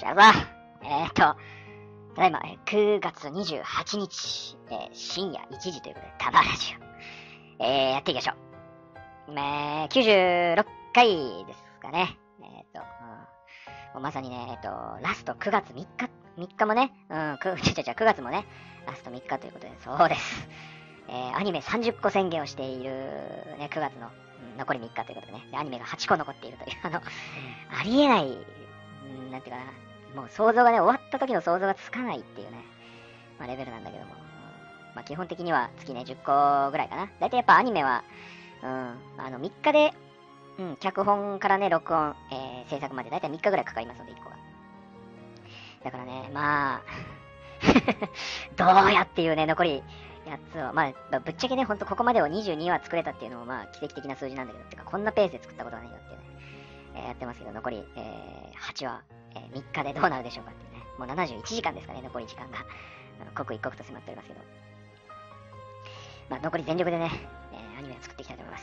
やるぞ。ただいま、9月28日、深夜1時ということで、タマラジオ、やっていきましょう。96回ですかね。もうまさにね、ラスト9月3日もね、9月もね、ラスト3日ということで、そうです。アニメ30個宣言をしているね、9月の、残り3日ということでね、でアニメが8個残っているという、ありえない、なんていうかな、もう想像がね、終わった時の想像がつかないっていうね、レベルなんだけども、基本的には月ね、10個ぐらいかな。だいたいやっぱアニメは、3日で、脚本からね、録音、制作までだいたい3日ぐらいかかりますので、1個が。だからね、どうやっていうね、残り8つを、ぶっちゃけね、ほんとここまでを22話作れたっていうのも、奇跡的な数字なんだけど、てか、こんなペースで作ったことはないよっていうね、やってますけど、残り、8話、3日でどうなるでしょうかっていうね、もう71時間ですかね、残り時間が、刻一刻と迫っておりますけど、残り全力でね、アニメを作っていきたいと思います。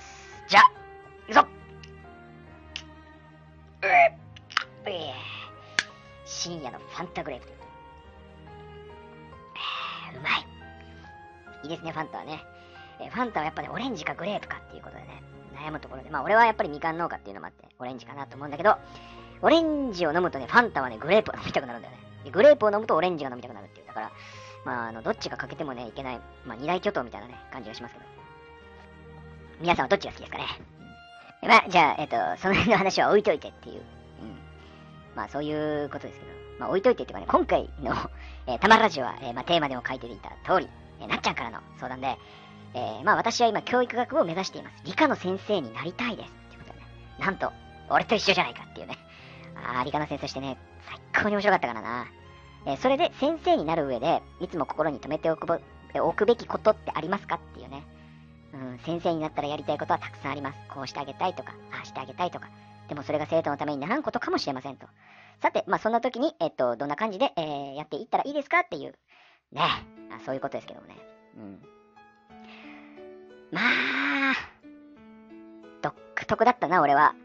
じゃあ、いくぞ。深夜のファンタグレープということで、うまい。いいですね、ファンタはね。ファンタはやっぱね、オレンジかグレープかっていうことでね、悩むところで、俺はやっぱりみかん農家っていうのもあって、オレンジかなと思うんだけど、オレンジを飲むとね、ファンタはね、グレープを飲みたくなるんだよね。でグレープを飲むとオレンジが飲みたくなるっていう。だから、どっちが欠けてもね、いけない、二大巨頭みたいなね、感じがしますけど。皆さんはどっちが好きですかね。じゃあ、その辺の話は置いといてっていう。そういうことですけど、置いといてっていうかね、今回の、たまラジオは、テーマでも書いていた通り、なっちゃんからの相談で、私は今教育学部を目指しています。理科の先生になりたいです。ってことでね。なんと、俺と一緒じゃないかっていうね。理科の先生してね、最高に面白かったからな。それで先生になる上で、いつも心に留めておくべきことってありますかっていうね。先生になったらやりたいことはたくさんあります。こうしてあげたいとか、ああしてあげたいとか。でもそれが生徒のためにならんことかもしれませんと。さて、そんな時に、どんな感じで、やっていったらいいですかっていう、ね。そういうことですけどもね。独特だったな、俺は。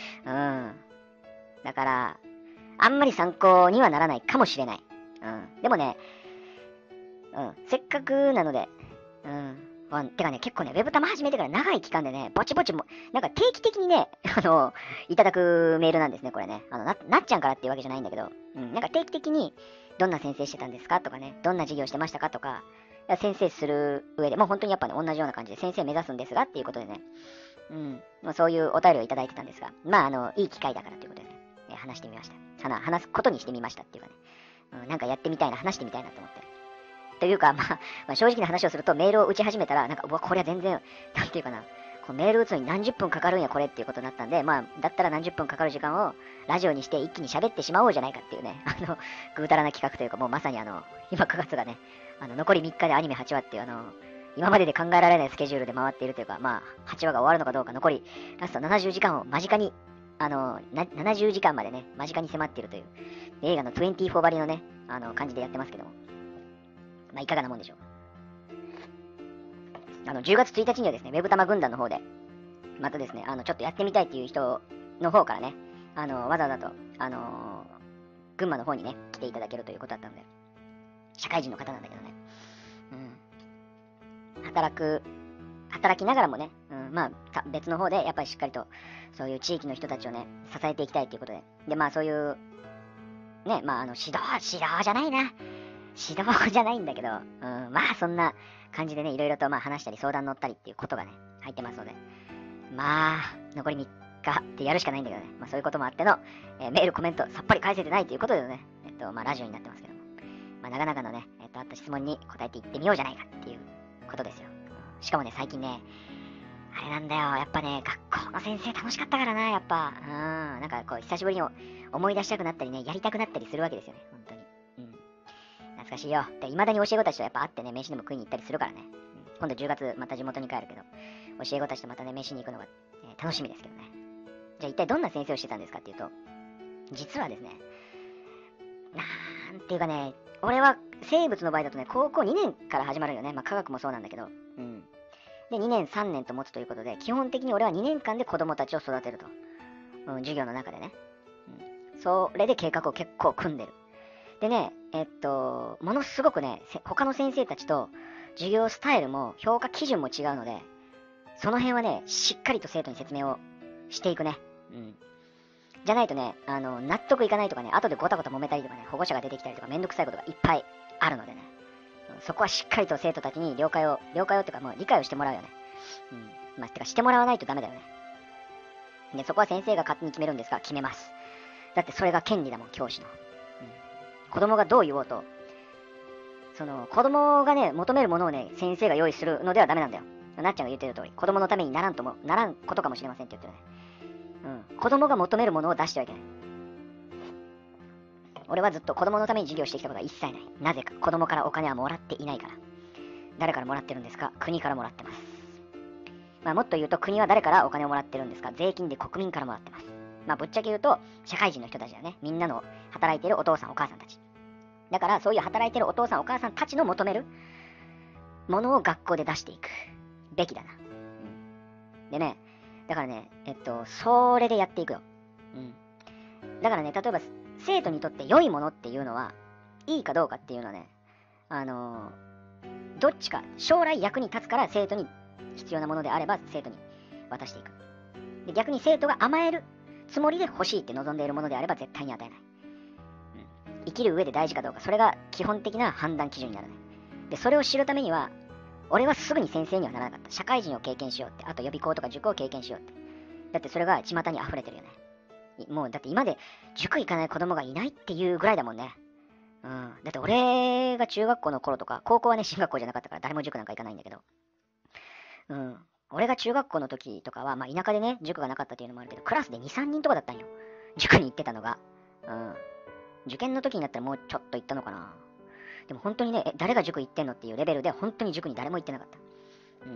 だから、あんまり参考にはならないかもしれない。でもね、せっかくなので、てかね、結構ね、ウェブ玉始めてから長い期間でね、ぼちぼちも、なんか定期的にね、いただくメールなんですね、これね。なっちゃんからっていうわけじゃないんだけど、なんか定期的に、どんな先生してたんですかとかね、どんな授業してましたかとか、先生する上で、もう本当にやっぱね、同じような感じで先生目指すんですがっていうことでね、そういうお便りをいただいてたんですが、いい機会だからということでね、話してみました。話すことにしてみましたっていうかね、なんかやってみたいな、話してみたいなと思って。というか、正直な話をすると、メールを打ち始めたら、なんか、これは全然、なんていうかな、メール打つのに何十分かかるんや、これっていうことになったんで、だったら何十分かかる時間を、ラジオにして一気に喋ってしまおうじゃないかっていうね、ぐうたらな企画というか、もうまさに今9月がね、残り3日でアニメ8話っていう今までで考えられないスケジュールで回っているというか、8話が終わるのかどうか、残り、ラスト70時間を間近に、70時間までね、間近に迫っているという、映画の24ばりのね、感じでやってますけども。いかがなもんでしょう。10月1日にはですね、ウェブ玉軍団の方で、またですね、ちょっとやってみたいっていう人の方からね、わざわざと、群馬の方にね、来ていただけるということだったので、社会人の方なんだけどね、働きながらもね、別の方で、やっぱりしっかりと、そういう地域の人たちをね、支えていきたいということで、で、そういう、ね、指導じゃないな。指導じゃないんだけど、そんな感じでね、いろいろと話したり相談乗ったりっていうことがね、入ってますので、残り3日ってやるしかないんだけどね、そういうこともあっての、メール、コメント、さっぱり返せてないということでね、ラジオになってますけども、長々のね、あった質問に答えていってみようじゃないかっていうことですよ。しかもね、最近ね、あれなんだよ、やっぱね、学校の先生楽しかったからな、やっぱ、なんかこう、久しぶりに思い出したくなったりね、やりたくなったりするわけですよね、本当に。懐かしいよ。で、未だに教え子たちとやっぱ会ってね、飯でも食いに行ったりするからね。今度10月また地元に帰るけど、教え子たちとまたね、飯に行くのが、楽しみですけどね。じゃあ一体どんな先生をしてたんですかっていうと、実はですね、なんていうかね、俺は生物の場合だとね、高校2年から始まるよね。科学もそうなんだけど。で、2年3年と持つということで、基本的に俺は2年間で子供たちを育てると。授業の中でね。 それで計画を結構組んでる。でね、ものすごくね、他の先生たちと授業スタイルも評価基準も違うので、その辺はね、しっかりと生徒に説明をしていくね。うん。じゃないとね、納得いかないとかね、後でごたごた揉めたりとかね、保護者が出てきたりとかめんどくさいことがいっぱいあるのでね。そこはしっかりと生徒たちに了解をっていうかもう理解をしてもらうよね。うん。まあ、てかしてもらわないとダメだよね。で、そこは先生が勝手に決めるんですが、決めます。だってそれが権利だもん、教師の。うん。子供がどう言おうと、子供がね、求めるものをね、先生が用意するのではダメなんだよ。なっちゃんが言ってる通り、子供のためにならんことかもしれませんって言ってるね。うん。子供が求めるものを出してはいけない。俺はずっと子供のために授業してきたことは一切ない。なぜか、子供からお金はもらっていないから。誰からもらってるんですか？国からもらってます。まあ、もっと言うと国は誰からお金をもらってるんですか？税金で国民からもらってます。まあ、ぶっちゃけ言うと、社会人の人たちだよね。みんなの働いてるお父さんお母さんたち。だから、そういう働いてるお父さんお母さんたちの求めるものを学校で出していくべきだな。うん。でね、だからね、それでやっていくよ。うん。だからね、例えば、生徒にとって良いものっていうのは、いいかどうかっていうのはね、どっちか、将来役に立つから生徒に必要なものであれば生徒に渡していく。で、逆に生徒が甘えるつもりで欲しいって望んでいるものであれば絶対に与えない。うん。生きる上で大事かどうか、それが基本的な判断基準になるね。で、それを知るためには、俺はすぐに先生にはならなかった。社会人を経験しようって。あと予備校とか塾を経験しようって。だってそれが巷に溢れてるよね。もう、だって今で塾行かない子供がいないっていうぐらいだもんね。うん。だって俺が中学校の頃とか、高校はね、進学校じゃなかったから誰も塾なんか行かないんだけど。うん。俺が中学校の時とかは、まあ田舎でね、塾がなかったっていうのもあるけど、クラスで2、3人とかだったんよ。塾に行ってたのが。うん。受験の時になったらもうちょっと行ったのかな。でも本当にね、誰が塾行ってんのっていうレベルで、本当に塾に誰も行ってなかった。うん。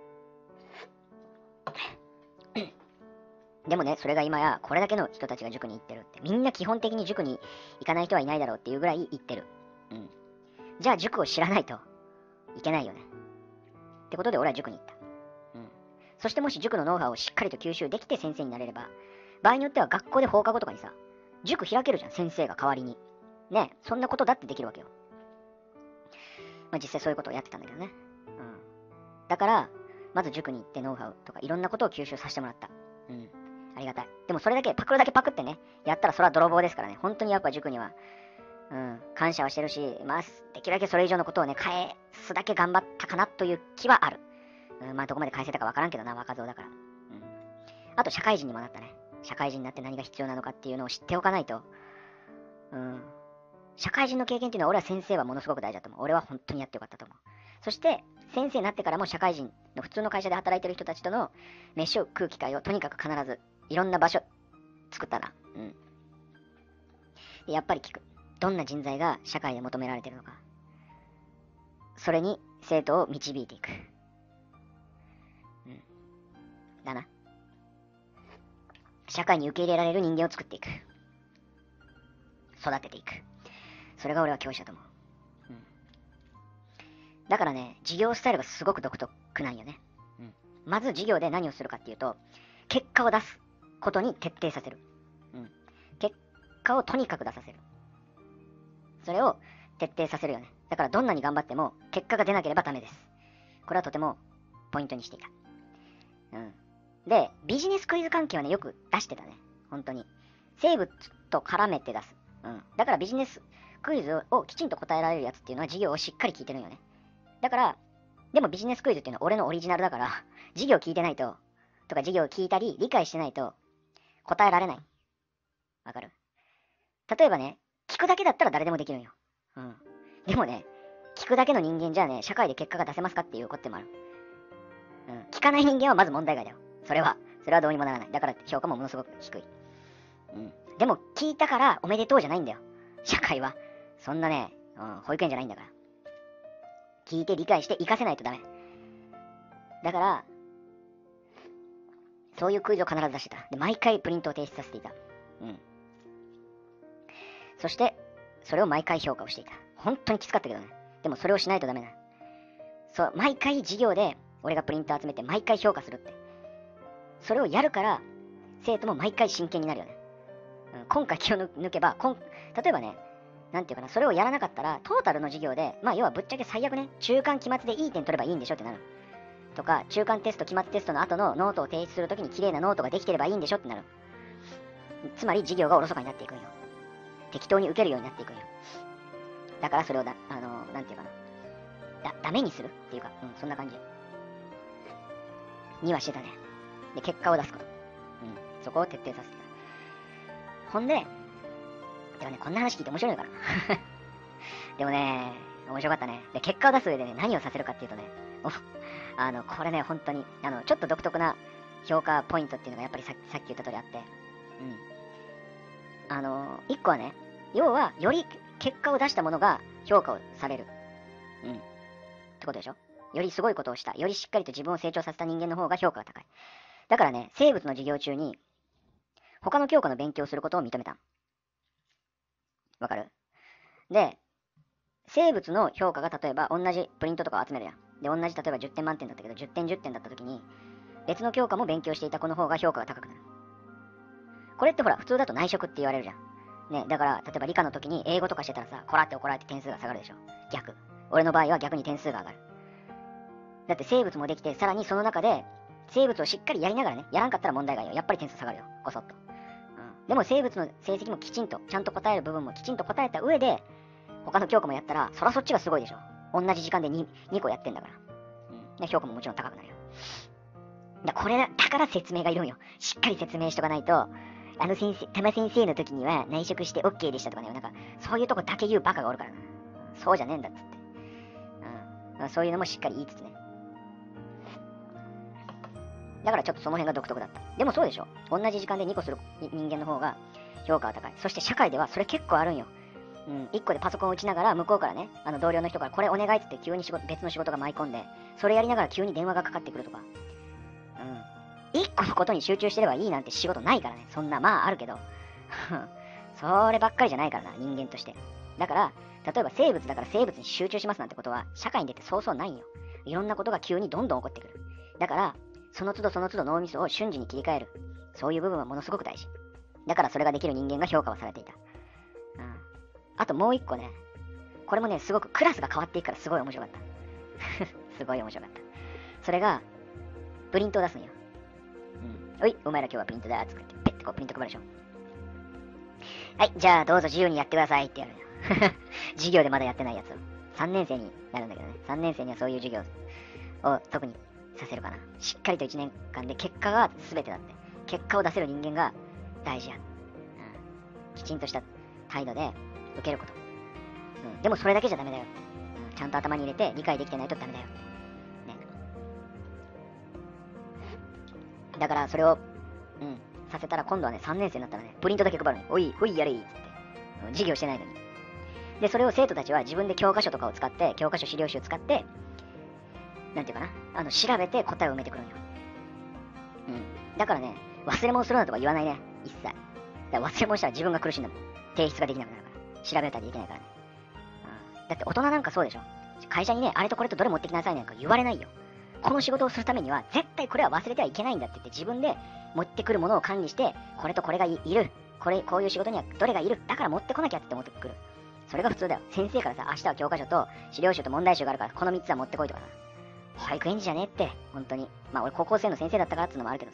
でもね、それが今や、これだけの人たちが塾に行ってるって。みんな基本的に塾に行かない人はいないだろうっていうぐらい行ってる。うん。じゃあ塾を知らないといけないよね。ってことで俺は塾に行った。うん。そしてもし塾のノウハウをしっかりと吸収できて先生になれれば、場合によっては学校で放課後とかにさ、塾開けるじゃん、先生が代わりに。ね、そんなことだってできるわけよ。まあ実際そういうことをやってたんだけどね。うん。だから、まず塾に行ってノウハウとかいろんなことを吸収させてもらった。うん。ありがたい。でもそれだけ、パクるだけパクってね、やったらそれは泥棒ですからね。本当にやっぱ塾には、うん、感謝はしてるし、まあ、できるだけそれ以上のことをね、返すだけ頑張ったかなという気はある。うん、まあどこまで返せたかわからんけどな、若造だから。うん。あと社会人にもなったね。社会人になって何が必要なのかっていうのを知っておかないと、うん。社会人の経験っていうのは俺は先生はものすごく大事だと思う。俺は本当にやってよかったと思う。そして、先生になってからも社会人の普通の会社で働いてる人たちとの飯を食う機会をとにかく必ずいろんな場所作ったな。うん。でやっぱり聞く。どんな人材が社会で求められてるのか。それに生徒を導いていく。うん。だな。社会に受け入れられる人間を作っていく。育てていく。それが俺は教師だと思う。うん。だからね、授業スタイルがすごく独特なんよね。うん。まず授業で何をするかっていうと、結果を出すことに徹底させる。うん。結果をとにかく出させる。それを徹底させるよね。だからどんなに頑張っても結果が出なければダメです。これはとてもポイントにしていた。うん。で、ビジネスクイズ関係はね、よく出してたね。本当に。生物と絡めて出す。うん。だからビジネスクイズをきちんと答えられるやつっていうのは授業をしっかり聞いてるんよね。だから、でもビジネスクイズっていうのは俺のオリジナルだから、授業聞いてないと、とか授業聞いたり理解してないと答えられない。わかる？例えばね、聞くだけだったら誰でもできるんよ。うん。でもね、聞くだけの人間じゃね、社会で結果が出せますかっていうこともある。うん。聞かない人間はまず問題外だよ。それはどうにもならない。だから評価もものすごく低い。うん。でも聞いたからおめでとうじゃないんだよ。社会は。そんなね、保育園じゃないんだから。聞いて理解して活かせないとダメ。だから、そういうクイズを必ず出してた。で、毎回プリントを提出させていた。うん。そして、それを毎回評価をしていた。本当にきつかったけどね。でもそれをしないとダメだ。そう、毎回授業で俺がプリント集めて毎回評価するって。それをやるから、生徒も毎回真剣になるよね。 今回気を抜けば、例えばね、なんていうかな、それをやらなかったら、トータルの授業で、要はぶっちゃけ最悪ね、中間期末でいい点取ればいいんでしょってなる。とか、中間テスト、期末テストの後のノートを提出するときに綺麗なノートができてればいいんでしょってなる。つまり授業がおろそかになっていくんよ。適当に受けるようになっていくんよ。だからそれをなんていうかな。ダメにするっていうか、そんな感じ。にはしてたね。で、結果を出すこと。そこを徹底させてた。ほんで、てかね、こんな話聞いて面白いのかなでもね、面白かったね。で、結果を出す上でね、何をさせるかっていうとね、これね、本当に、ちょっと独特な評価ポイントっていうのがやっぱりさっき言った通りあって、一個はね、要は、より結果を出したものが評価をされる。ってことでしょ？よりすごいことをした。よりしっかりと自分を成長させた人間の方が評価が高い。だからね、生物の授業中に、他の教科の勉強をすることを認めた。わかる？で、生物の評価が例えば同じプリントとかを集めるやん。で、同じ例えば10点満点だったけど、10点10点だった時に、別の教科も勉強していた子の方が評価が高くなる。これってほら、普通だと内職って言われるじゃん。ね、だから、例えば理科の時に英語とかしてたらさ、こらって怒られて点数が下がるでしょ。逆。俺の場合は逆に点数が上がる。だって生物もできて、さらにその中で、生物をしっかりやりながらね、やらんかったら問題がよ。やっぱり点数下がるよ。こそっと。でも生物の成績もきちんと、ちゃんと答える部分もきちんと答えた上で、他の教科もやったら、そらそっちがすごいでしょ。同じ時間で 2個やってんだから。で、評価ももちろん高くなるよ。だから説明がいるんよ。しっかり説明しとかないと、玉先生の時には内職して OK でしたとかね、そういうとこだけ言うバカがおるからな。そうじゃねえんだっつって。そういうのもしっかり言いつつね。だからちょっとその辺が独特だった。でもそうでしょ。同じ時間で2個する人間の方が評価は高い。そして社会ではそれ結構あるんよ。1個でパソコンを打ちながら向こうからね、同僚の人からこれお願いっつって急に別の仕事が舞い込んで、それやりながら急に電話がかかってくるとか。1個のことに集中してればいいなんて仕事ないからね。そんな、あるけど。そればっかりじゃないからな、人間として。だから、例えば生物だから生物に集中しますなんてことは、社会に出てそうそうないんよ。いろんなことが急にどんどん起こってくる。だから、その都度その都度脳みそを瞬時に切り替える。そういう部分はものすごく大事。だからそれができる人間が評価はされていた。あともう一個ね、これもね、すごくクラスが変わっていくからすごい面白かった。すごい面白かった。それが、プリントを出すんよ。おい、お前ら今日はプリントだーってって、ペッてこうプリント配るでしょ。はい、じゃあどうぞ自由にやってくださいってやるんよ。授業でまだやってないやつを。3年生になるんだけどね。3年生にはそういう授業を特にさせるかな。しっかりと1年間で結果が全てだって。結果を出せる人間が大事や。きちんとした態度で受けること。でもそれだけじゃダメだよ。ちゃんと頭に入れて理解できてないとダメだよ。ね。だからそれを、させたら今度はね、3年生になったらね、プリントだけ配るのに、おい、ほいやれいっつって。授業してないのに。で、それを生徒たちは自分で教科書とかを使って、教科書資料集を使って、なんていうかな、調べて答えを埋めてくるんよ。だからね、忘れ物するなとか言わないね、一切。だから忘れ物したら自分が苦しんだもん。提出ができなくなるから。調べたりできないからね。だって大人なんかそうでしょ。会社にね、あれとこれとどれ持ってきなさいなんか言われないよ。この仕事をするためには、絶対これは忘れてはいけないんだって言って自分で持ってくるものを管理して、これとこれがいる。こういう仕事にはどれがいる。だから持ってこなきゃって持ってくる。それが普通だよ。先生からさ、明日は教科書と資料集と問題集があるから、この3つは持ってこいとかさ。保育園児じゃねえって、本当に。俺高校生の先生だったからってのもあるけどさ。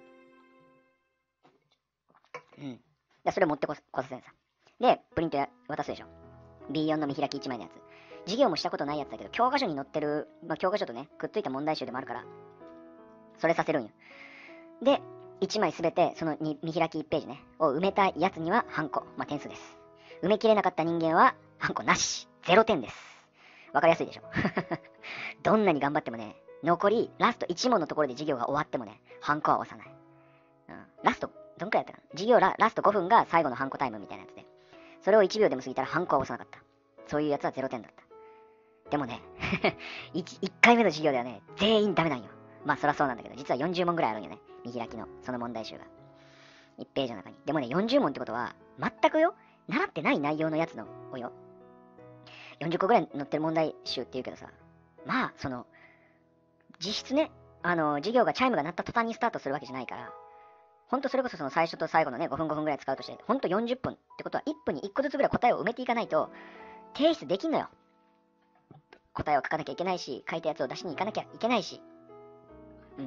それを持ってこさせるさ。で、プリント渡すでしょ。B4 の見開き1枚のやつ。授業もしたことないやつだけど、教科書に載ってる、教科書とね、くっついた問題集でもあるから、それさせるんよ。で、1枚すべて、その見開き1ページね、を埋めたやつにはハンコ。点数です。埋めきれなかった人間は、ハンコなし。0点です。わかりやすいでしょ。どんなに頑張ってもね、残り、ラスト1問のところで授業が終わってもね、ハンコは押さない。ラスト、どんくらいやったかな。授業ラスト5分が最後のハンコタイムみたいなやつで、それを1秒でも過ぎたらハンコは押さなかった。そういうやつは0点だった。でもね、1回目の授業ではね、全員ダメなんよ。そらそうなんだけど、実は40問ぐらいあるんよね。見開きの、その問題集が。1ページの中に。でもね、40問ってことは、全くよ、習ってない内容のやつのをよ。40個ぐらい載ってる問題集って言うけどさ、実質ね、授業がチャイムが鳴った途端にスタートするわけじゃないから、 ほんとそれこそその最初と最後のね、5分5分ぐらい使うとして、ほんと40分ってことは1分に1個ずつぐらい答えを埋めていかないと、提出できんのよ。答えを書かなきゃいけないし、書いたやつを出しに行かなきゃいけないし。うん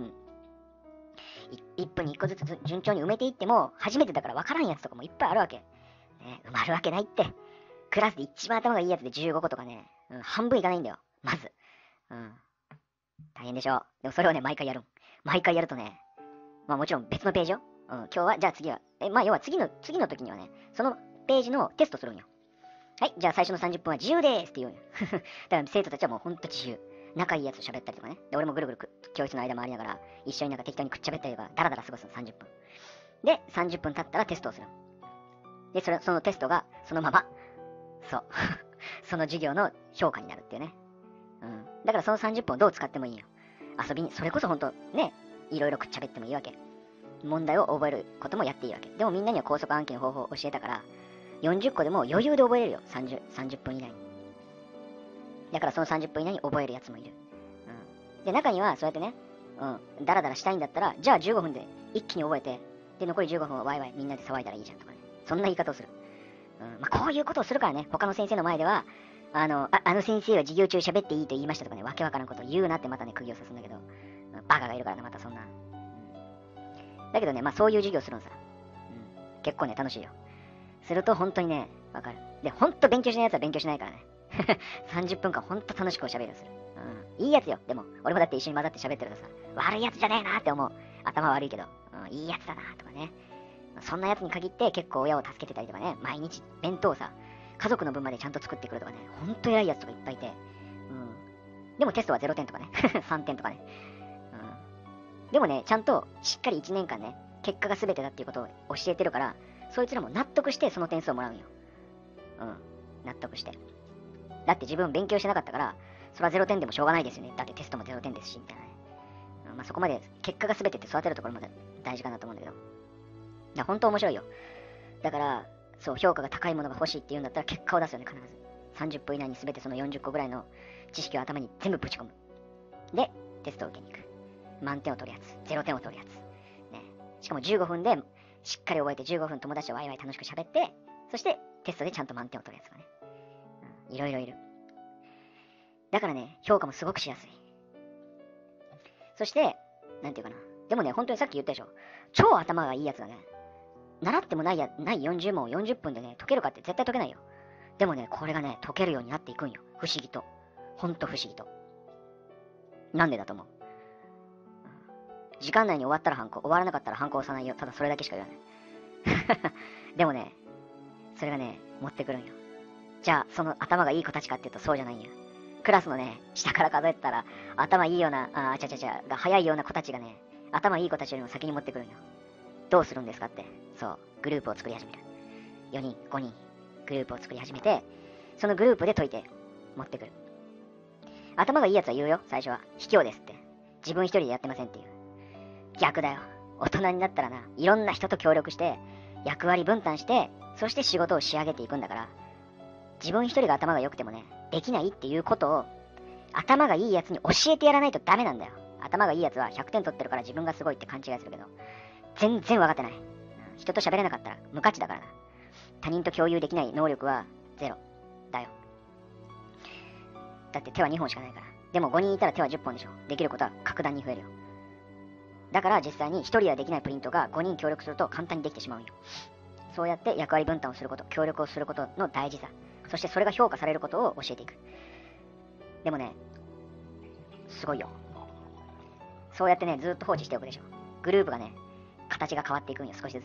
。1分に1個ずつ順調に埋めていっても、初めてだから分からんやつとかもいっぱいあるわけ。ね、埋まるわけないって。クラスで一番頭がいいやつで15個とかね、半分いかないんだよ。まず。大変でしょ。でもそれをね、毎回やる。毎回やるとね、まあもちろん別のページよ。今日は、じゃあ次は、まあ要は次の時にはね、そのページのテストするんよ。はい、じゃあ最初の30分は自由ですって言うんよ。だから生徒たちはもうほんと自由。仲いいやつと喋ったりとかね。で、俺もぐるぐる教室の間回りながら、一緒になんか適当にくっちゃべったりとか、ダラダラ過ごすの30分。で、30分経ったらテストをする。で、そのテストが、そのまま、そう。その授業の評価になるっていうね。だからその30分をどう使ってもいいよ。遊びに、それこそほんと、ね、いろいろくっちゃべってもいいわけ。問題を覚えることもやっていいわけ。でもみんなには高速暗記の方法を教えたから、40個でも余裕で覚えれるよ。30分以内に。だからその30分以内に覚えるやつもいる。で、中にはそうやってね、ダラダラしたいんだったら、じゃあ15分で一気に覚えて、で、残り15分はワイワイみんなで騒いだらいいじゃんとかね。そんな言い方をする。まあ、こういうことをするからね、他の先生の前では、あの先生は授業中喋っていいと言いましたとかね、わけわからんことを言うなってまたね、釘を刺すんだけど、バカがいるからね、またそんな。だけどね、まあそういう授業するのさ。結構ね、楽しいよ。すると本当にね、わかる。で、ほんと勉強しないやつは勉強しないからね。30分間ほんと楽しくおしゃべりをする。いいやつよ。でも、俺もだって一緒に混ざって喋ってるとさ、悪いやつじゃねえなって思う。頭悪いけど、いいやつだなとかね。そんなやつに限って結構親を助けてたりとかね、毎日弁当をさ、家族の分までちゃんと作ってくるとかね、ほんと偉いやつとかいっぱいいて、でもテストは0点とかね、3点とかね。でもね、ちゃんとしっかり1年間ね、結果が全てだっていうことを教えてるから、そいつらも納得してその点数をもらうんよ。納得して。だって自分勉強してなかったから、それは0点でもしょうがないですよね。だってテストも0点ですし、みたいなね。まあそこまで結果が全てって育てるところまで大事かなと思うんだけど。いや、本当面白いよ。だから、そう、評価が高いものが欲しいって言うんだったら結果を出すよね、必ず。30分以内に全てその40個ぐらいの知識を頭に全部ぶち込む。で、テストを受けに行く。満点を取るやつ。0点を取るやつ。ね。しかも15分でしっかり覚えて15分友達とワイワイ楽しく喋って、そしてテストでちゃんと満点を取るやつがね。いろいろいる。だからね、評価もすごくしやすい。そして、なんていうかな。でもね、本当にさっき言ったでしょ。超頭がいいやつがね、習ってもない40問を40分でね、解けるかって絶対解けないよ。でもね、これがね、解けるようになっていくんよ。不思議と。ほんと不思議と。なんでだと思う？時間内に終わったらハンコ、終わらなかったらハンコ押さないよ。ただそれだけしか言わない。でもね、それがね、持ってくるんよ。じゃあ、その頭がいい子たちかっていうとそうじゃないんよ。クラスのね、下から数えてたら、頭いいような、が早いような子たちがね、頭いい子たちよりも先に持ってくるんよ。どうするんですかって。そう、グループを作り始める。4人、5人、グループを作り始めて、そのグループで解いて、持ってくる。頭がいいやつは言うよ、最初は。卑怯ですって。自分一人でやってませんっていう。逆だよ。大人になったらな、いろんな人と協力して、役割分担して、そして仕事を仕上げていくんだから、自分一人が頭が良くてもね、できないっていうことを、頭がいいやつに教えてやらないとダメなんだよ。頭がいいやつは100点取ってるから自分がすごいって勘違いするけど、全然分かってない。人と喋れなかったら無価値だからな。他人と共有できない能力はゼロだよ。だって手は2本しかないから。でも5人いたら手は10本でしょ。できることは格段に増えるよ。だから実際に1人ではできないプリントが5人協力すると簡単にできてしまうんよ。そうやって役割分担をすること、協力をすることの大事さ、そしてそれが評価されることを教えていく。でもね、すごいよ。そうやってね、ずっと放置しておくでしょ。グループがね、形が変わっていくんよ、少しずつ。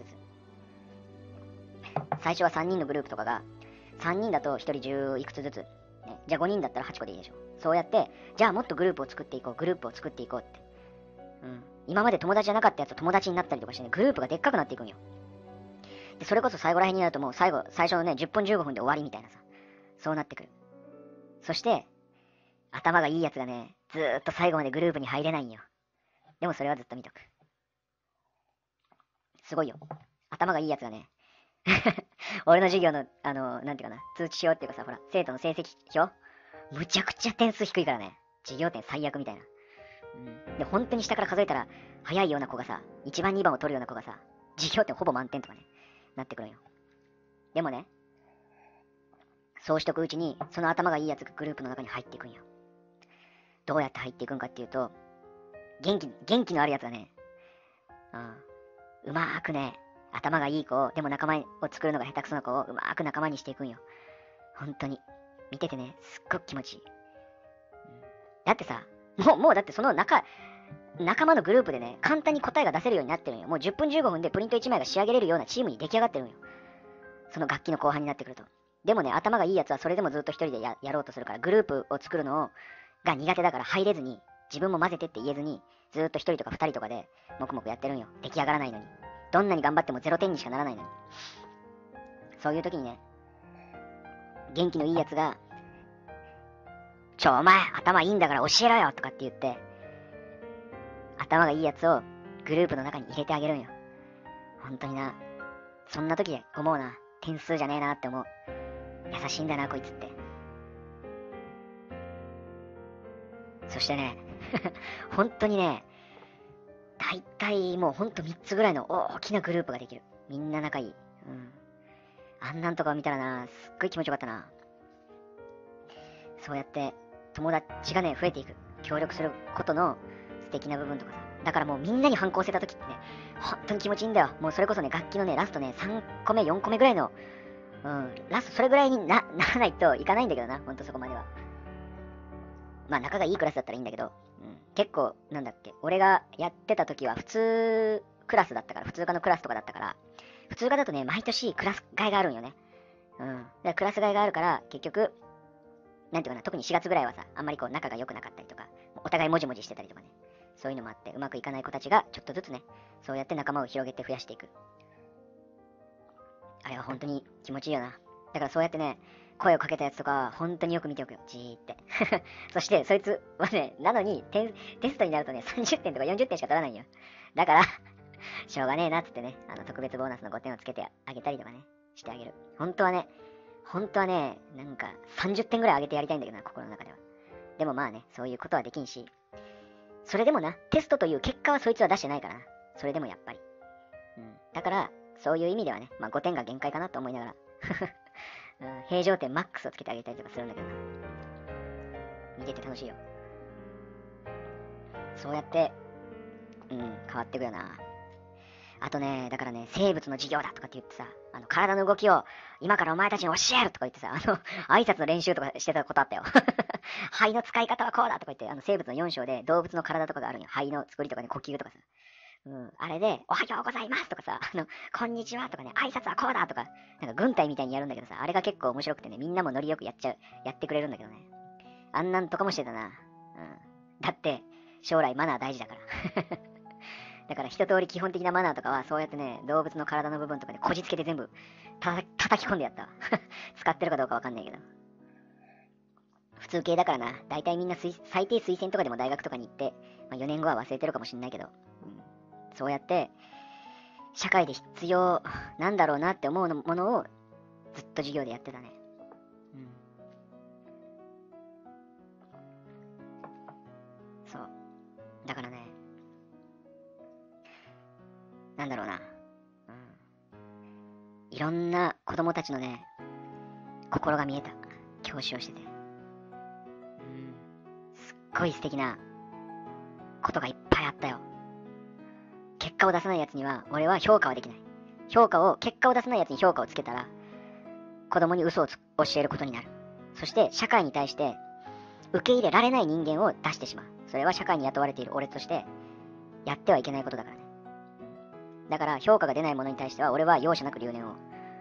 最初は3人のグループとかが、3人だと1人10いくつずつ、ね。じゃあ5人だったら8個でいいでしょ。そうやって、じゃあもっとグループを作っていこう、グループを作っていこうって。今まで友達じゃなかったやつと友達になったりとかしてね、グループがでっかくなっていくんよ。で、それこそ最後らへんになるともう最初のね、10分15分で終わりみたいなさ。そうなってくる。そして、頭がいいやつがね、ずーっと最後までグループに入れないんよ。でもそれはずっと見とく。すごいよ。頭がいいやつがね、俺の授業の、なんていうかな、通知表っていうかさ、ほら、生徒の成績表むちゃくちゃ点数低いからね。授業点最悪みたいな。で、本当に下から数えたら、早いような子がさ、1番2番を取るような子がさ、 授業点ほぼ満点とかね、なってくるんよ。でもね、そうしとくうちに、その頭がいいやつがグループの中に入っていくんよ。どうやって入っていくんかっていうと、元気のあるやつがね、うまーくね、頭がいい子を、でも仲間を作るのが下手くそな子をうまーく仲間にしていくんよ。本当に。見ててね、すっごく気持ちいい。だってさ、もうだってその仲間のグループでね、簡単に答えが出せるようになってるんよ。もう10分15分でプリント1枚が仕上げれるようなチームに出来上がってるんよ。その楽器の後半になってくると。でもね、頭がいいやつはそれでもずっと一人でやろうとするから、グループを作るのが苦手だから入れずに、自分も混ぜてって言えずに、ずっと一人とか二人とかで、黙々やってるんよ。出来上がらないのに。どんなに頑張っても0点にしかならないのに。そういう時にね、元気のいいやつが、お前、頭いいんだから教えろよとかって言って、頭がいいやつをグループの中に入れてあげるんよ。本当にな。そんな時思うな。点数じゃねえなって思う。優しいんだな、こいつって。そしてね、本当にね、大体もうほんと3つぐらいの大きなグループができる。みんな仲いい。うん。あんなんとかを見たらな、すっごい気持ちよかったな。そうやって友達がね、増えていく。協力することの素敵な部分とかさ。だからもうみんなに反抗せた時ってね、本当に気持ちいいんだよ。もうそれこそね、楽器のね、ラストね、3個目、4個目ぐらいの、ラストそれぐらいにならないといかないんだけどな、ほんとそこまでは。まあ仲がいいクラスだったらいいんだけど、結構、なんだっけ、俺がやってた時は普通クラスだったから、普通科のクラスとかだったから、普通科だとね、毎年クラス替えがあるんよね。だからクラス替えがあるから、結局、なんていうかな、特に4月ぐらいはさ、あんまりこう仲が良くなかったりとか、お互いもじもじしてたりとかね、そういうのもあって、うまくいかない子たちがちょっとずつね、そうやって仲間を広げて増やしていく。あれは本当に気持ちいいよな。だからそうやってね、声をかけたやつとか、本当によく見ておくよ。じーって。そして、そいつはね、なのにテストになるとね、30点とか40点しか取らないんよ。だからしょうがねえなっつってね、特別ボーナスの5点をつけてあげたりとかね、してあげる。本当はね、なんか30点ぐらい上げてやりたいんだけどな、心の中では。でもまあね、そういうことはできんし、それでもな、テストという結果はそいつは出してないからな。それでもやっぱり。だから、そういう意味ではね、まあ5点が限界かなと思いながら、平常点マックスをつけてあげたりとかするんだけどな。見てて楽しいよ。そうやって、変わってくよな。あとね、だからね、生物の授業だとかって言ってさ、体の動きを今からお前たちに教えるとか言ってさ、挨拶の練習とかしてたことあったよ。肺の使い方はこうだとか言って、生物の4章で動物の体とかがあるんよ。肺の作りとかね、呼吸とかさ。あれで、おはようございますとかさ、こんにちはとかね、挨拶はこうだとか、なんか軍隊みたいにやるんだけどさ、あれが結構面白くてね、みんなもノリよくやってくれるんだけどね。あんなんとかもしてたな。だって、将来マナー大事だから。だから一通り基本的なマナーとかは、そうやってね、動物の体の部分とかでこじつけて全部叩き込んでやったわ。使ってるかどうかわかんないけど。普通系だからな、大体みんな最低推薦とかでも大学とかに行って、4年後は忘れてるかもしんないけど、そうやって、社会で必要なんだろうなって思うものをずっと授業でやってたね。そう。だからね、なんだろうな。いろんな子供たちのね、心が見えた。教師をしてて。すっごい素敵なことがいっぱいあったよ。結果を出さないやつには、俺は評価はできない。結果を出さないやつに評価をつけたら、子供に嘘を教えることになる。そして、社会に対して、受け入れられない人間を出してしまう。それは社会に雇われている俺として、やってはいけないことだからね。だから、評価が出ないものに対しては、俺は容赦なく留年を、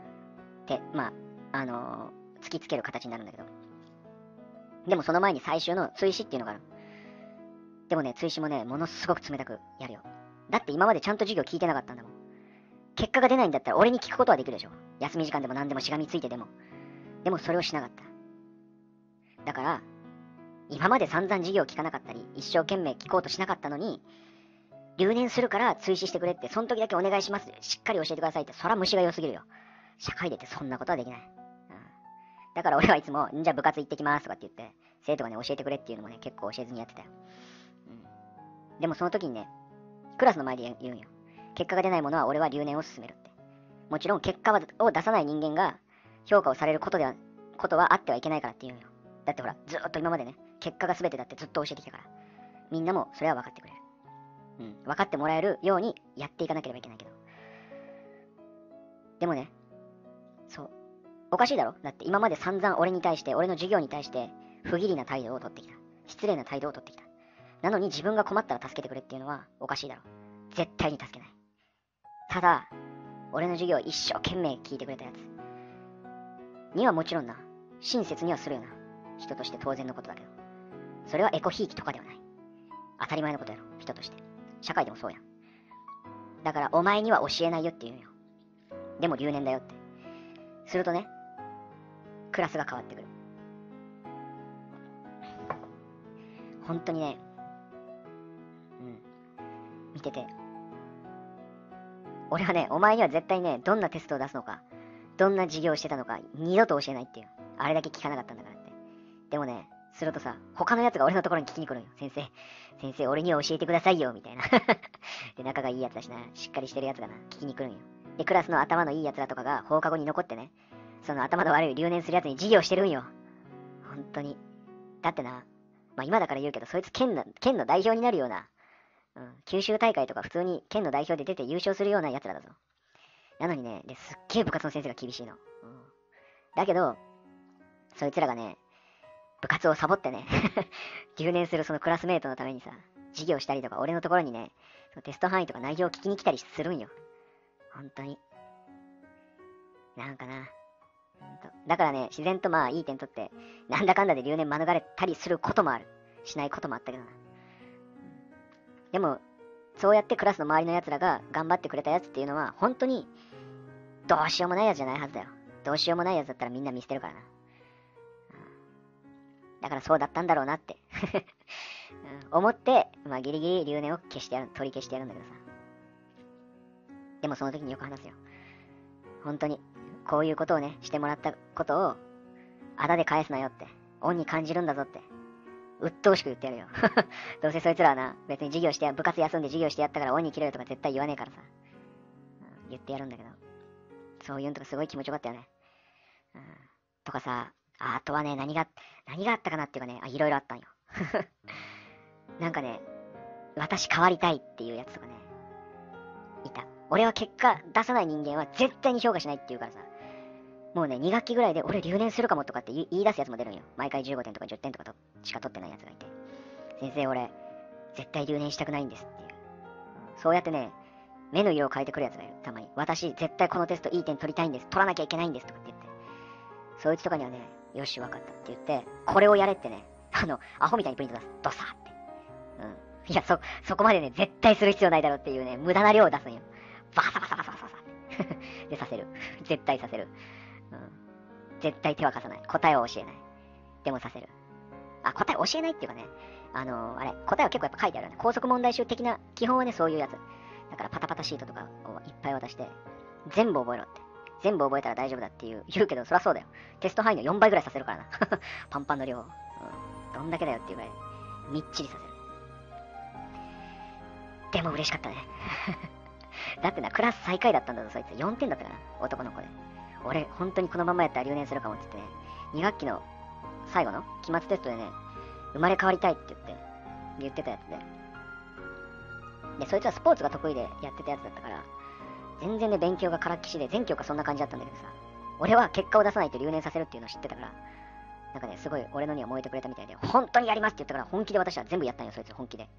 突きつける形になるんだけど。でもその前に最終の追試っていうのがある。でもね、追試もね、ものすごく冷たくやるよ。だって今までちゃんと授業聞いてなかったんだもん。結果が出ないんだったら俺に聞くことはできるでしょ。休み時間でも何でもしがみついてでも。でもそれをしなかった。だから、今まで散々授業聞かなかったり、一生懸命聞こうとしなかったのに、留年するから追試してくれって、その時だけお願いします。しっかり教えてくださいって、そら虫が良すぎるよ。社会でってそんなことはできない。だから俺はいつも、じゃあ部活行ってきますとかって言って、生徒がね、教えてくれっていうのもね、結構教えずにやってたよ。でもその時にね、クラスの前で言うんよ。 結果が出ないものは俺は留年を進めるって。もちろん結果を出さない人間が評価をされることはあってはいけないからって言うんよ。だってほら、ずーっと今までね、結果が全てだってずっと教えてきたから。みんなもそれは分かってくれる。分かってもらえるようにやっていかなければいけないけど。でもね、そう。おかしいだろ？だって今まで散々俺に対して、俺の授業に対して、不義理な態度を取ってきた。失礼な態度を取ってきた。なのに自分が困ったら助けてくれっていうのはおかしいだろ。絶対に助けない。ただ、俺の授業を一生懸命聞いてくれたやつにはもちろんな、親切にはするよな。人として当然のことだけど。それはエコひいきとかではない。当たり前のことやろ、人として。社会でもそうやん。だからお前には教えないよって言うんよ。でも留年だよって。するとね、クラスが変わってくる。本当にね、見てて。俺はね、お前には絶対ね、どんなテストを出すのか、どんな授業をしてたのか、二度と教えないっていう。あれだけ聞かなかったんだからって。でもね、するとさ、他のやつが俺のところに聞きに来るんよ。先生、俺には教えてくださいよ、みたいな。で、仲がいいやつだしな、しっかりしてるやつがな、聞きに来るんよ。で、クラスの頭のいいやつらとかが放課後に残ってね、その頭の悪い留年するやつに授業してるんよ。本当に。だってな、まあ今だから言うけど、そいつ県の代表になるような、九州大会とか普通に県の代表で出て優勝するような奴らだぞ。なのにね、すっげえ部活の先生が厳しいの。だけど、そいつらがね、部活をサボってね、留年するそのクラスメイトのためにさ、授業したりとか、俺のところにね、そのテスト範囲とか内容を聞きに来たりするんよ。本当に。なんかな。だからね、自然とまあいい点取って、なんだかんだで留年免れたりすることもある。しないこともあったけどな。でも、そうやってクラスの周りの奴らが頑張ってくれたやつっていうのは、本当に、どうしようもないやつじゃないはずだよ。どうしようもないやつだったらみんな見捨てるからな。だからそうだったんだろうなって思って、まあギリギリ留年を取り消してやるんだけどさ。でもその時によく話すよ。本当に、こういうことをね、してもらったことを、あだで返すなよって、恩に感じるんだぞって、鬱陶しく言ってやるよ。どうせそいつらはな、別に部活休んで授業してやったから恩に切れるとか絶対言わねえからさ。言ってやるんだけど。そういうのとかすごい気持ちよかったよね。とかさ、あとはね、何があったかなっていうかね、いろいろあったんよ。なんかね、私変わりたいっていうやつとかね、いた。俺は結果出さない人間は絶対に評価しないって言うからさ、もうね、2学期ぐらいで俺留年するかもとかって言い出すやつも出るんよ。毎回15点とか10点とかしか取ってないやつがいて。先生俺、絶対留年したくないんですっていう。そうやってね、目の色を変えてくるやつがいる。たまに。私、絶対このテストいい点取りたいんです。取らなきゃいけないんですとかって言って。そいつとかにはね、よし、わかったって言って、これをやれってね、アホみたいにプリント出す。ドサーって。いや、そこまでね、絶対する必要ないだろうっていうね、無駄な量を出すんよ。バサバサバサバサバサって。で、させる。絶対させる。絶対手は貸さない。答えは教えない。でもさせる。答え教えないっていうかね、答えは結構やっぱ書いてあるよね。高速問題集的な基本はね、そういうやつ。だからパタパタシートとかをいっぱい渡して、全部覚えろって。全部覚えたら大丈夫だって言うけど、そりゃそうだよ。テスト範囲の4倍ぐらいさせるからな。パンパンの量。どんだけだよっていうぐらい、みっちりさせる。でも嬉しかったね。だってな、クラス最下位だったんだぞ、そいつ。4点だったかな、男の子で。俺、本当にこのままやったら留年するかもって言ってね、2学期の最後の期末テストでね、生まれ変わりたいって言ってたやつで。で、そいつはスポーツが得意でやってたやつだったから、全然ね、勉強がからっきしで、全教科そんな感じだったんだけどさ、俺は結果を出さないと留年させるっていうのを知ってたから、なんかね、すごい俺のには燃えてくれたみたいで、本当にやりますって言ったから、本気で私は全部やったんよ、そいつ、本気で。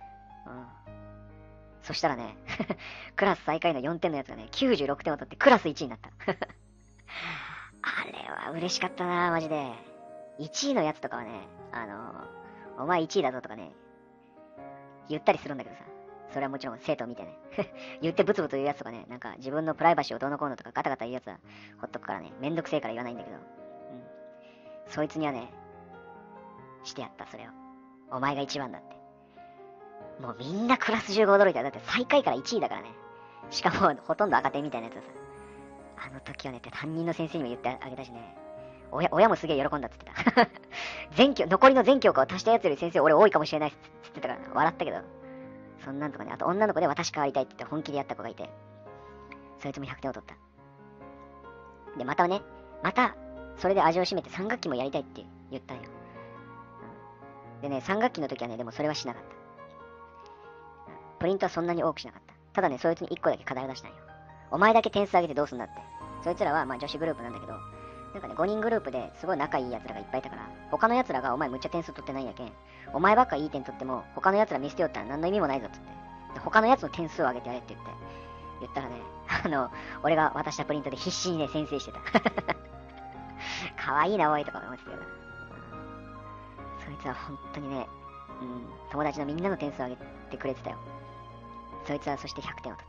そしたらね、クラス最下位の4点のやつがね、96点を取ってクラス1位になった。あれは嬉しかったな、マジで。1位のやつとかはね、お前1位だぞとかね、言ったりするんだけどさ、それはもちろん生徒を見てね、言ってブツブツ言うやつとかね、なんか自分のプライバシーをどうのこうのとかガタガタ言うやつはほっとくからね、めんどくせえから言わないんだけど、そいつにはね、してやった、それを。お前が一番だって。もうみんなクラス中が驚いたよ。だって最下位から1位だからね。しかもほとんど赤点みたいなやつをさ。あの時はねって担任の先生にも言ってあげたしね。親もすげえ喜んだって言ってた。残りの全教科を足したやつより先生俺多いかもしれないっつってたからな。笑ったけど。 そんなんとかね。あと女の子で私変わりたいって言って本気でやった子がいて、そいつも100点を取った。で、また、それで味を占めて3学期もやりたいって言ったんよ。でね、3学期の時はね、でもそれはしなかった。プリントはそんなに多くしなかった。ただね、そいつに1個だけ課題を出したんよ。お前だけ点数上げてどうすんだって。そいつらはまあ女子グループなんだけど、なんかね、5人グループですごい仲いい奴らがいっぱいいたから、他の奴らがお前むっちゃ点数取ってないんやけん、お前ばっかいい点取っても、他の奴ら見捨てよったら何の意味もないぞっつって。で他の奴の点数を上げてやれって言ったらね、俺が渡したプリントで必死にね、先生してた。可愛いな、おいとか思ってたけど。そいつは本当にね、友達のみんなの点数を上げてくれてたよ。そいつはそして100点を取った。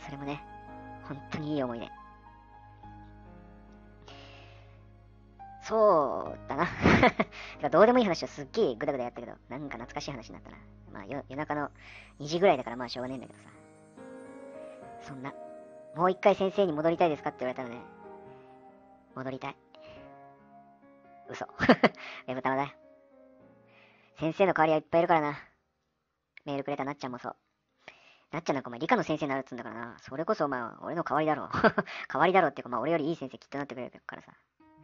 それもね、本当にいい思い出。そうだな。どうでもいい話をすっげえグダグダやったけど、なんか懐かしい話になったな。まあ夜中の2時ぐらいだからまあしょうがねえんだけどさ。そんな、もう一回先生に戻りたいですかって言われたらね、戻りたい。嘘。ウェブタマだよ。先生の代わりはいっぱいいるからな。メールくれたなっちゃんもそう。なっちゃんなんかお前理科の先生になるっつうんだからな。それこそお前は俺の代わりだろう。代わりだろうっていうかまあ俺よりいい先生きっとなってくれるからさ。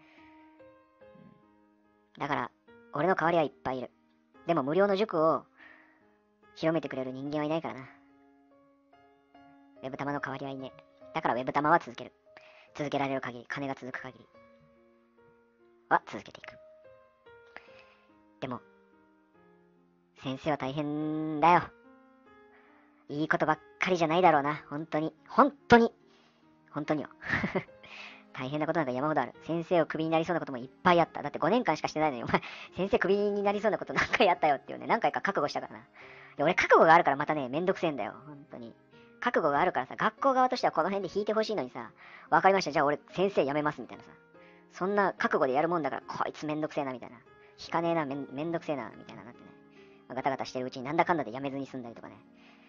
だから、俺の代わりはいっぱいいる。でも無料の塾を広めてくれる人間はいないからな。ウェブ玉の代わりはいねえ。だからウェブ玉は続ける。続けられる限り、金が続く限りは続けていく。でも、先生は大変だよ。いいことばっかりじゃないだろうな。本当に。本当によ。大変なことなんか山ほどある。先生をクビになりそうなこともいっぱいあった。だって5年間しかしてないのに、お前、先生クビになりそうなこと何回あったよっていうね、何回か覚悟したからな。俺覚悟があるからまたね、めんどくせえんだよ。本当に。覚悟があるからさ、学校側としてはこの辺で引いてほしいのにさ、わかりました。じゃあ俺先生辞めますみたいなさ。そんな覚悟でやるもんだから、こいつめんどくせえなみたいな。引かねえな、めんどくせえな、みたいななってね。ガタガタしてるうちになんだかんだで辞めずに済んだりとかね。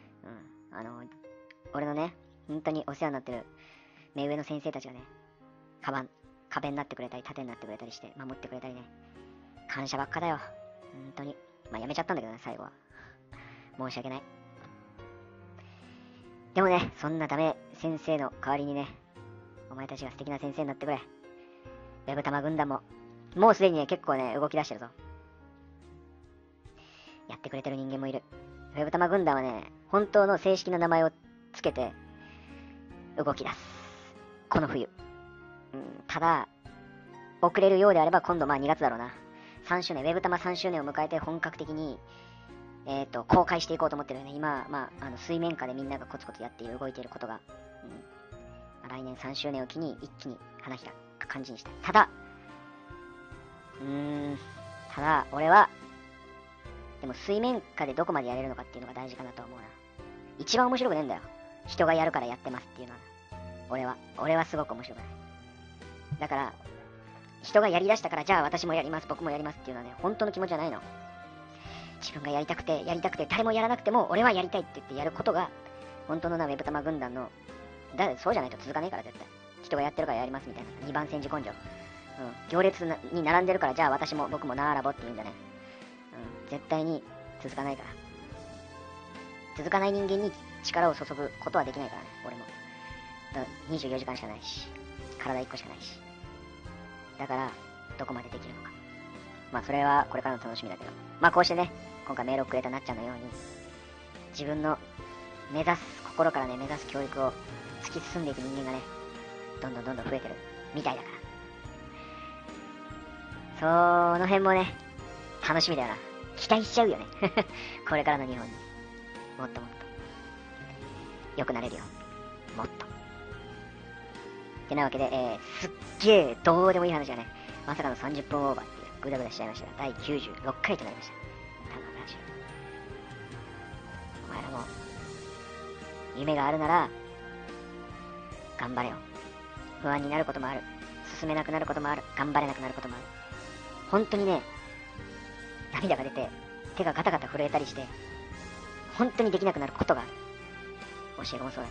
俺のね、本当にお世話になってる目上の先生たちがね、壁になってくれたり、盾になってくれたりして、守ってくれたりね。感謝ばっかだよ。本当に。まあ、辞めちゃったんだけどね、最後は。申し訳ない。でもね、そんなダメ先生の代わりにね、お前たちが素敵な先生になってくれ。ウェブ玉軍団も、もうすでにね、結構ね、動き出してるぞ。やってくれてる人間もいる。ウェブ玉軍団はね、本当の正式な名前をつけて、動き出す。この冬。ただ、遅れるようであれば今度まあ2月だろうな。3周年、ウェブ玉3周年を迎えて本格的に、公開していこうと思ってるよね。今、まあ、水面下でみんながコツコツやっている、動いていることが、来年3周年を機に一気に花開く感じにしたい。ただ、俺は、でも水面下でどこまでやれるのかっていうのが大事かなと思うな。一番面白くねえんだよ。人がやるからやってますっていうのは。俺はすごく面白くない。だから、人がやりだしたから、じゃあ私もやります、僕もやりますっていうのはね、本当の気持ちじゃないの。自分がやりたくて、誰もやらなくても、俺はやりたいって言ってやることが、本当のウェブ玉軍団の、そうじゃないと続かねえから絶対。人がやってるからやりますみたいな。2番戦時根性。行列に並んでるから、じゃあ私も僕もなーらぼって言うんじゃね。絶対に続かないから。続かない人間に力を注ぐことはできないからね、俺も。だから24時間しかないし、体1個しかないし。だから、どこまでできるのか。まあ、それはこれからの楽しみだけど。まあ、こうしてね、今回メールをくれたなっちゃんのように、自分の心からね、目指す教育を突き進んでいく人間がね、どんどん増えてるみたいだから。その辺もね、楽しみだよな。期待しちゃうよね。これからの日本に。もっともっと。良くなれるよ。もっと。ってなわけで、すっげえどうでもいい話がね、まさかの30分オーバーっていうグダグダしちゃいましたが、第96回となりました。ただラジオ。お前らも、夢があるなら、頑張れよ。不安になることもある。進めなくなることもある。頑張れなくなることもある。本当にね、涙が出て、手がガタガタ震えたりして、本当にできなくなることがある。教え子もそうだった。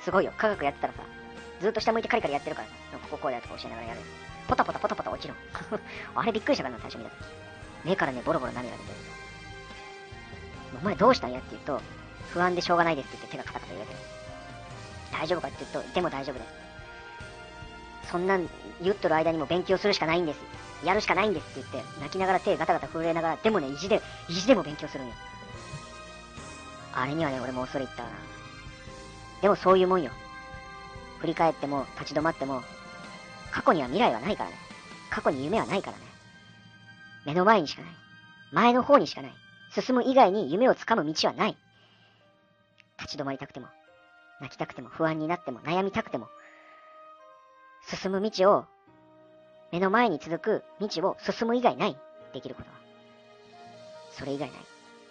すごいよ。科学やってたらさ、ずっと下向いてカリカリやってるからさ、ここうだよとか教えながらやる。ポタポタ落ちる。あれびっくりしたからな、最初見たとき。目からね、ボロボロ涙が出てる。もお前どうしたんやって言うと、不安でしょうがないですって言って手がカタカタ言われてる。大丈夫かって言うと、でも大丈夫だ。そんなん言っとる間にも勉強するしかないんです。やるしかないんですって言って、泣きながら手ガタガタ震えながら、でもね、意地でも勉強するんよ。あれにはね、俺も恐れ入ったわな。でもそういうもんよ。振り返っても、立ち止まっても、過去には未来はないからね。過去に夢はないからね。目の前にしかない。前の方にしかない。進む以外に夢をつかむ道はない。立ち止まりたくても、泣きたくても、不安になっても、悩みたくても、進む道を、目の前に続く道を進む以外ない。できることは。それ以外ない。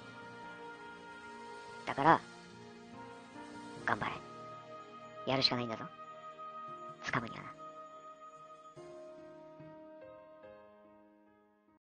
だから、頑張れ。やるしかないんだぞ。掴むにはな。